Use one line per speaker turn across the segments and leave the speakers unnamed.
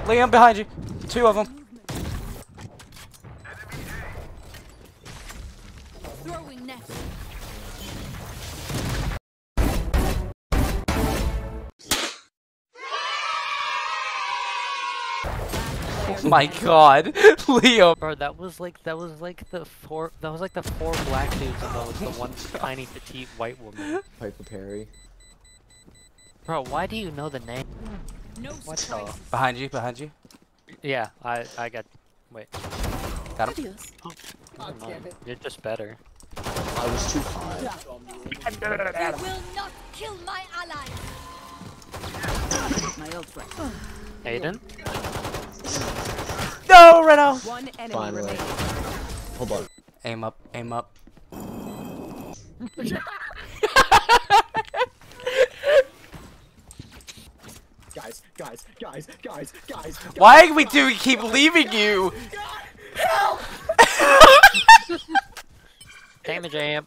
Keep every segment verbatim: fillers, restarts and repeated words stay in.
Liam, behind you. Two of them.
Throwing net.
Oh my god, Liam.
Bro, that was like that was like the four that was like the four black dudes and that was the one tiny petite white woman.
Piper Perry.
Bro, why do you know the name?
No
What
surprise.
the?
Behind you, behind you.
Yeah, I I got. Wait.
Got him.
Never mind. You're just better.
I was too high.
You will not kill my ally.
My ult's right.
Aiden?
No, Reno.
One enemy
Finally.
remaining.
Hold on.
Aim up, aim up.
Guys, guys, guys, guys, guys.
Why we do we keep leaving you?
Damage amp.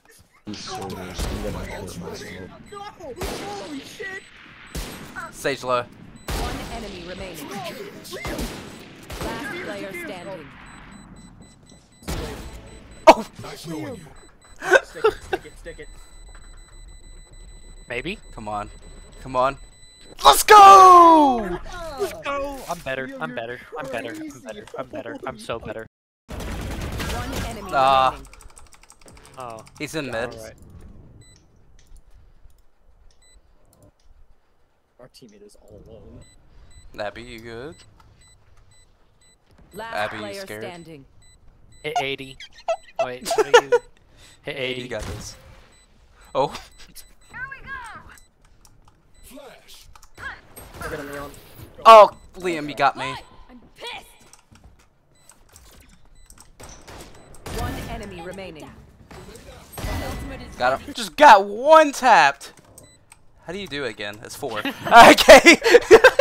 Sage low.
One enemy remaining. Last player standing.
Oh!
Stick it, stick it, stick it.
Maybe?
Come on. Come on. Let's go!
Let's go! I'm better. I'm better. I'm better. I'm better. I'm better. I'm so better.
One enemy
Ah.
remaining.
Oh.
He's in mid.
Alright.
Our teammate is all alone.
Abby, you good?
Last
Abby, you
player
scared?
standing.
Hit eighty. Wait, how do you... Hit eighty.
You got this. Oh.
Look at him, Leon.
Oh, Liam, you got me.
I'm pissed.
One enemy remaining.
Ultimate is
Got him. Just got one tapped. How do you do it again? It's four. Okay.